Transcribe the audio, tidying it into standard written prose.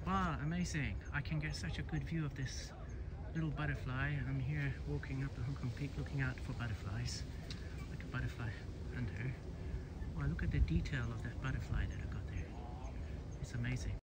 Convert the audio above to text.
Wow, amazing. I can get such a good view of this little butterfly. I'm here walking up the Hong Kong Peak looking out for butterflies, like a butterfly hunter. Wow, look at the detail of that butterfly that I got there. It's amazing.